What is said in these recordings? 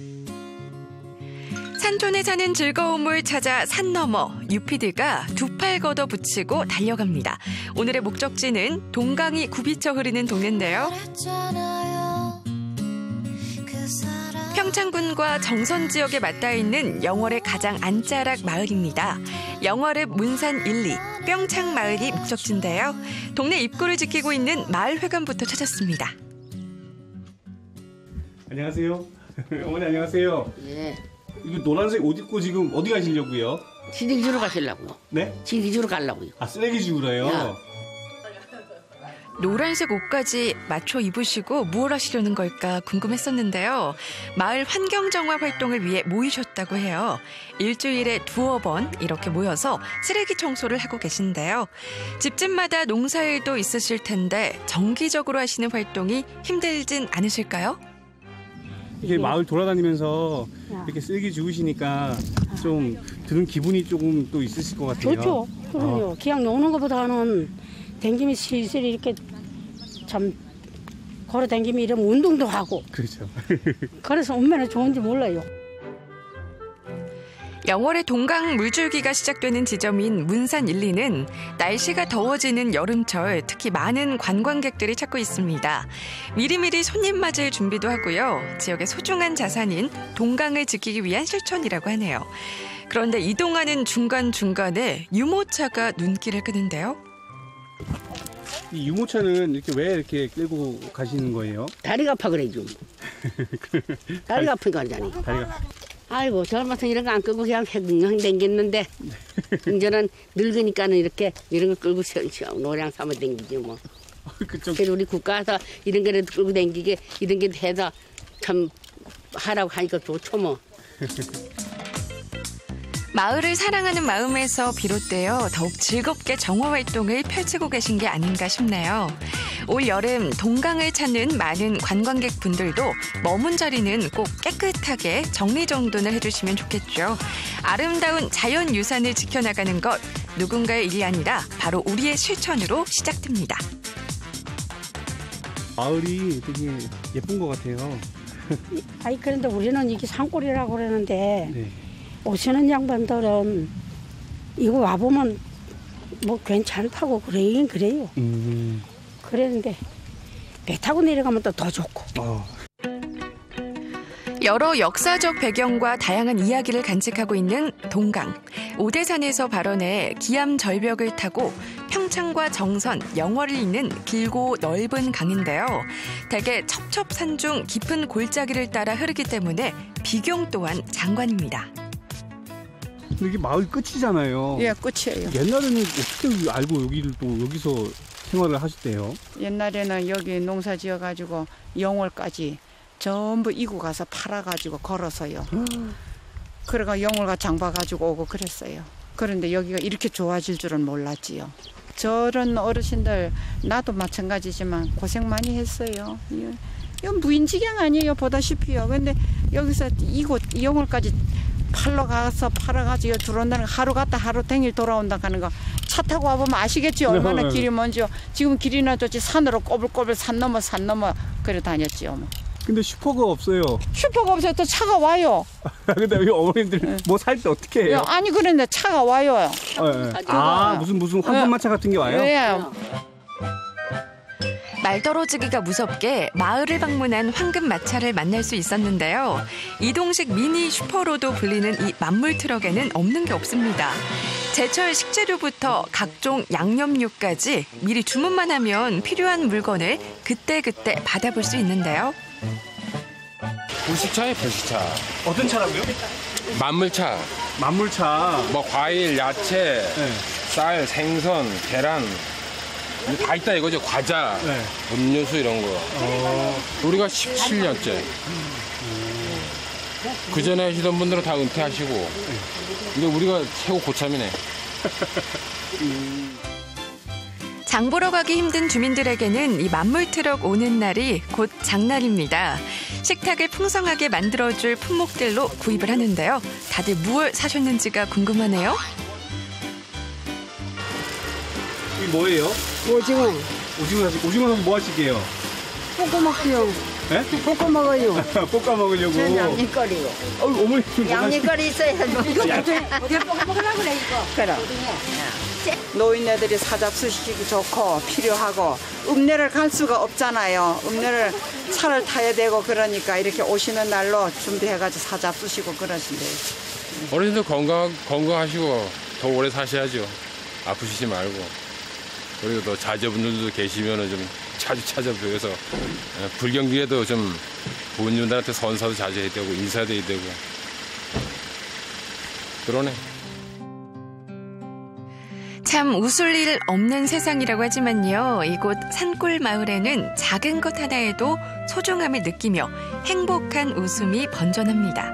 산촌에 사는 즐거움을 찾아 산 너머 유피디가 두 팔 걷어 붙이고 달려갑니다. 오늘의 목적지는 동강이 굽이쳐 흐르는 동네인데요. 평창군과 정선 지역에 맞닿아 있는 영월의 가장 안자락 마을입니다. 영월읍 문산 1, 2, 뿅창 마을이 목적지인데요. 동네 입구를 지키고 있는 마을회관부터 찾았습니다. 안녕하세요. 어머니 안녕하세요. 예. 이거 노란색 옷 입고 지금 어디 가시려고요? 쓰레기 주러 가시려고. 네? 쓰레기 주러 가려고요. 아, 쓰레기 주우러요? 야. 노란색 옷까지 맞춰 입으시고 무엇 하시려는 걸까 궁금했었는데요. 마을 환경정화 활동을 위해 모이셨다고 해요. 일주일에 두어 번 이렇게 모여서 쓰레기 청소를 하고 계신데요. 집집마다 농사일도 있으실 텐데 정기적으로 하시는 활동이 힘들진 않으실까요? 이게 마을 돌아다니면서 이렇게 쓰레기 주우시니까 좀 드는 기분이 조금 또 있으실 것 같아요. 좋죠. 그럼요. 그냥 노는 것보다는 댕김이 슬슬 이렇게 참 걸어 댕김이 이러면 운동도 하고. 그렇죠. 그래서 얼마나 좋은지 몰라요. 영월의 동강 물줄기가 시작되는 지점인 문산 1, 2는 날씨가 더워지는 여름철 특히 많은 관광객들이 찾고 있습니다. 미리미리 손님 맞을 준비도 하고요. 지역의 소중한 자산인 동강을 지키기 위한 실천이라고 하네요. 그런데 이동하는 중간중간에 유모차가 눈길을 끄는데요. 이 유모차는 이렇게 왜 이렇게 끌고 가시는 거예요? 다리가 아파 그래 좀. 다리가 아프니까 하자니. 다리가. 아이고 젊어서 이런 거 안 끌고 그냥 횡 댕겼는데 이제는 늙으니까는 이렇게 이런 거 끌고 노량 삼아 댕기지 뭐. 그쪽. 그래서 우리 국가에서 이런 거라도 끌고 댕기게 이런 게 해서 참 하라고 하니까 좋죠 뭐. 마을을 사랑하는 마음에서 비롯되어 더욱 즐겁게 정화 활동을 펼치고 계신 게 아닌가 싶네요. 올 여름 동강을 찾는 많은 관광객분들도 머문 자리는 꼭 깨끗하게 정리정돈을 해주시면 좋겠죠. 아름다운 자연유산을 지켜나가는 것 누군가의 일이 아니라 바로 우리의 실천으로 시작됩니다. 마을이 되게 예쁜 것 같아요. 아니 그런데 우리는 이게 산골이라고 그러는데 네. 오시는 양반들은 이거 와보면 뭐 괜찮다고 그러긴 그래요. 그랬는데 배 타고 내려가면 또 더 좋고. 여러 역사적 배경과 다양한 이야기를 간직하고 있는 동강. 오대산에서 발원해 기암 절벽을 타고 평창과 정선, 영월을 잇는 길고 넓은 강인데요. 대개 첩첩산중 깊은 골짜기를 따라 흐르기 때문에 비경 또한 장관입니다. 근데 이게 마을 끝이잖아요. 예, 끝이에요. 옛날에는 어떻게 알고 여기를 또 여기서 생활을 하셨대요? 옛날에는 여기 농사 지어가지고 영월까지 전부 이고 가서 팔아가지고 걸어서요. 그래가 영월가 장봐가지고 오고 그랬어요. 그런데 여기가 이렇게 좋아질 줄은 몰랐지요. 저런 어르신들 나도 마찬가지지만 고생 많이 했어요. 이건 무인지경 아니에요. 보다시피요. 근데 여기서 이곳 영월까지 팔러 가서 팔아가지고 들어온다는 거 하루 갔다 하루 땡일 돌아온다 하는 거 차 타고 와보면 아시겠지 얼마나 길이 먼지요. 지금 길이나 좋지 산으로 꼬불꼬불 산 넘어 그래 다녔지요. 뭐. 근데 슈퍼가 없어요. 슈퍼가 없어요. 또 차가 와요. 근데 여기 어머님들 뭐 살 때 어떻게 해요? 아니 그런데 차가 와요. 아 무슨 황금마차 같은 게 와요? 네. 말떨어지기가 무섭게 마을을 방문한 황금마차를 만날 수 있었는데요. 이동식 미니 슈퍼로도 불리는 이 만물 트럭에는 없는 게 없습니다. 제철 식재료부터 각종 양념류까지 미리 주문만 하면 필요한 물건을 그때그때 받아볼 수 있는데요. 불식차에 불식차. 어떤 차라고요? 만물차. 만물차. 뭐 과일, 야채, 네. 쌀, 생선, 계란. 이거 다 있다 이거죠. 과자, 네. 음료수 이런 거. 우리가 17년째. 그 전에 하시던 분들은 다 은퇴하시고. 근데 우리가 최고 고참이네. 장 보러 가기 힘든 주민들에게는 이 만물 트럭 오는 날이 곧 장날입니다. 식탁을 풍성하게 만들어줄 품목들로 구입을 하는데요. 다들 무얼 사셨는지가 궁금하네요. 이게 뭐예요? 오징어. 오징어 사서 뭐 하시게요? 볶아 먹기요. 네? 볶아 먹어요. 볶아 먹으려고. 전 양념거리요. 어머니 좀 양념거리 있어야 어디 볶아 먹으라고 그래 이거. 그럼. 노인네들이 사잡수시키기 좋고 필요하고 읍내를 갈 수가 없잖아요. 읍내를 차를 타야 되고 그러니까 이렇게 오시는 날로 준비해가지고 사잡수시고 그러신대요. 어르신들 건강하시고 더 오래 사셔야죠. 아프시지 말고. 그리고 또 자제분들도 계시면은 좀 자주 찾아뵈서 불경기에도 좀 부모님들한테 선사도 자주 해야 되고 인사도 해야 되고 그러네. 참 웃을 일 없는 세상이라고 하지만요. 이곳 산골 마을에는 작은 것 하나에도 소중함을 느끼며 행복한 웃음이 번져납니다.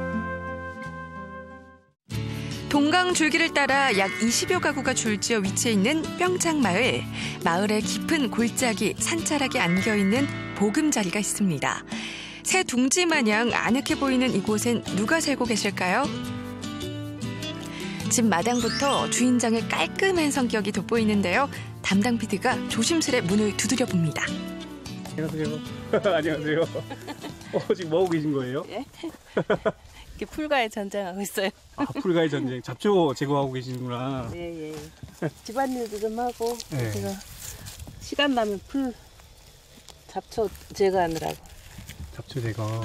동강 줄기를 따라 약 20여 가구가 줄지어 위치해 있는 뿅창마을. 마을의 깊은 골짜기 산자락에 안겨있는 보금자리가 있습니다. 새 둥지 마냥 아늑해 보이는 이곳엔 누가 살고 계실까요? 집 마당부터 주인장의 깔끔한 성격이 돋보이는데요. 담당 PD가 조심스레 문을 두드려 봅니다. 안녕하세요. 안녕하세요. 지금 뭐 하고 계신 거예요? 예? 이렇게 풀과에 전쟁하고 있어요. 아, 풀과의 전쟁. 잡초 제거하고 계시는구나. 예, 예. 집안일도 좀 하고, 네. 제가 시간 나면 풀 잡초 제거하느라고. 잡초 제거.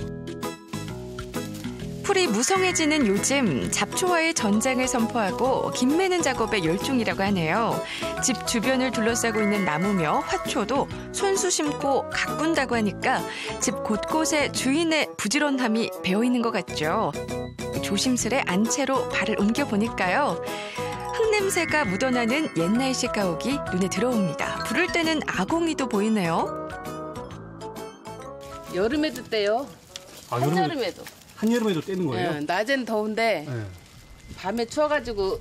풀이 무성해지는 요즘 잡초와의 전쟁을 선포하고 김 매는 작업에 열중이라고 하네요. 집 주변을 둘러싸고 있는 나무며 화초도 손수 심고 가꾼다고 하니까 집 곳곳에 주인의 부지런함이 배어있는 것 같죠. 조심스레 안채로 발을 옮겨보니까요. 흙냄새가 묻어나는 옛날식 가옥이 눈에 들어옵니다. 부를 때는 아궁이도 보이네요. 여름에도 떼요. 아, 한여름에도. 한여름에도 떼는 거예요? 예, 낮엔 더운데 네. 밤에 추워가지고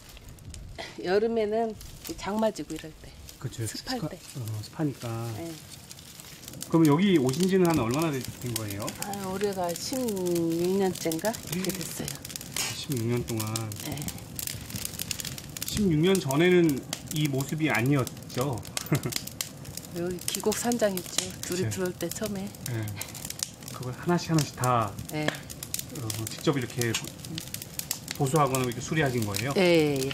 여름에는 장마지고 이럴 때. 그렇죠. 습할 때. 습하니까. 예. 그럼 여기 오신 지는 한 얼마나 된 거예요? 아, 올해가 16년째인가 이렇게 됐어요. 16년 동안. 예. 16년 전에는 이 모습이 아니었죠? 여기 기곡 산장 있죠. 둘이 그치. 들어올 때 처음에. 네. 그걸 하나씩 다 예. 직접 이렇게 보수하거나 이렇게 수리하신 거예요? 예, 예.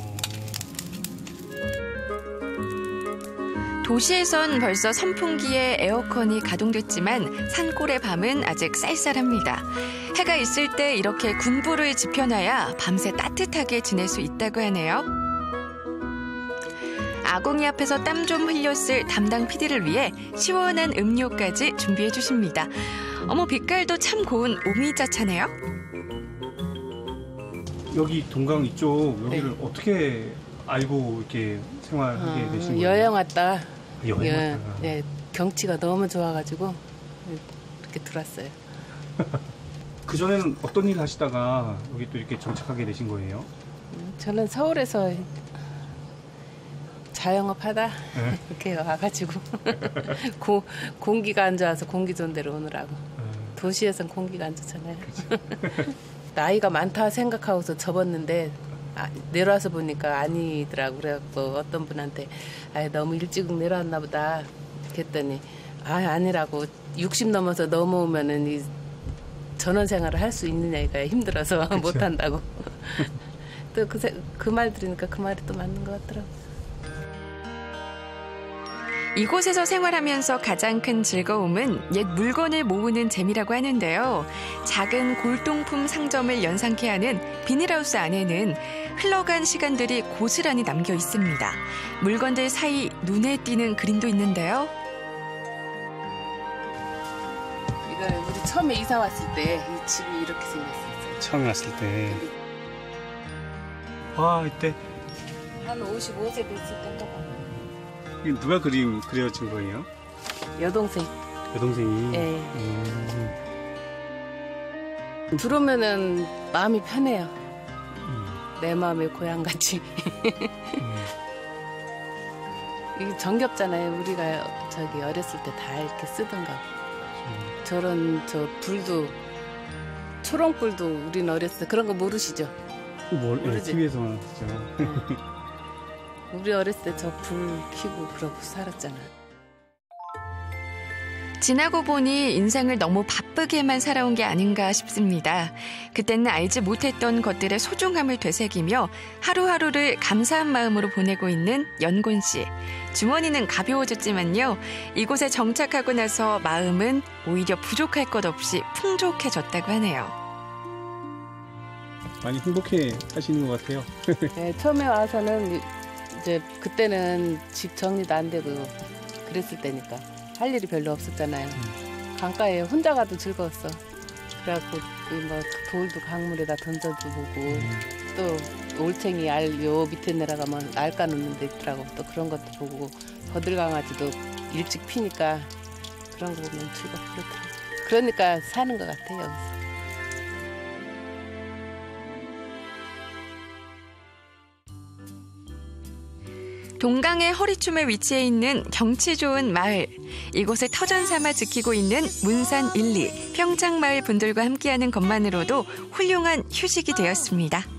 도시에선 벌써 선풍기에 에어컨이 가동됐지만 산골의 밤은 아직 쌀쌀합니다. 해가 있을 때 이렇게 군불을 지펴놔야 밤새 따뜻하게 지낼 수 있다고 하네요. 아궁이 앞에서 땀 좀 흘렸을 담당 PD를 위해 시원한 음료까지 준비해 주십니다. 어머, 빛깔도 참 고운 오미자차네요. 여기 동강 이쪽 여기를 어떻게 알고 이렇게 생활하게 되신 거예요? 여행 왔다. 여행 왔다가. 네, 경치가 너무 좋아가지고 이렇게 들어왔어요. 그 전에는 어떤 일 하시다가 여기 또 이렇게 정착하게 되신 거예요? 저는 서울에서 자영업 하다 네? 이렇게 와가지고 공기가 안 좋아서 공기 좋은 데로 오느라고. 도시에선 공기가 안 좋잖아요. 나이가 많다 생각하고서 접었는데 내려와서 보니까 아니더라고. 그래갖고 어떤 분한테 너무 일찍 내려왔나 보다 그랬더니 아니라고. 60 넘어서 넘어오면은 이 전원 생활을 할 수 있느냐가 힘들어서 못한다고. 또 그 말 들으니까 그 말이 또 맞는 것 같더라고. 이곳에서 생활하면서 가장 큰 즐거움은 옛 물건을 모으는 재미라고 하는데요. 작은 골동품 상점을 연상케 하는 비닐하우스 안에는 흘러간 시간들이 고스란히 남겨 있습니다. 물건들 사이 눈에 띄는 그림도 있는데요. 이거 우리 처음에 이사 왔을 때 이 집이 이렇게 생겼었어요. 처음에 왔을 때. 와, 이때 한 55세 됐을 때인가 봐. 이게 누가 그려진 거예요? 여동생. 여동생이. 예. 들어오면은 마음이 편해요. 내 마음의 고향같이. 이게 정겹잖아요. 우리가 저기 어렸을 때 다 이렇게 쓰던 거. 저런 저 불도 초롱불도 우리는 어렸을 때 그런 거 모르시죠? 모르지? TV에서만 봤죠. 우리 어렸을 때 저 불 켜고 그러고 살았잖아. 지나고 보니 인생을 너무 바쁘게만 살아온 게 아닌가 싶습니다. 그때는 알지 못했던 것들의 소중함을 되새기며 하루하루를 감사한 마음으로 보내고 있는 연곤 씨. 주머니는 가벼워졌지만요. 이곳에 정착하고 나서 마음은 오히려 부족할 것 없이 풍족해졌다고 하네요. 많이 행복해 하시는 것 같아요. 네, 처음에 와서는 이제 그때는 집 정리도 안 되고 그랬을 때니까 할 일이 별로 없었잖아요. 강가에 혼자 가도 즐거웠어. 그래갖고 뭐 돌도 강물에다 던져주고 또 올챙이 알 요 밑에 내려가면 알 까놓는 데 있더라고. 또 그런 것도 보고 버들강아지도 일찍 피니까 그런 거 보면 즐겁고 그렇더라고. 그러니까 사는 것 같아요, 여기서. 동강의 허리춤에 위치해 있는 경치 좋은 마을. 이곳을 터전 삼아 지키고 있는 문산 1, 2, 평창마을 분들과 함께하는 것만으로도 훌륭한 휴식이 되었습니다.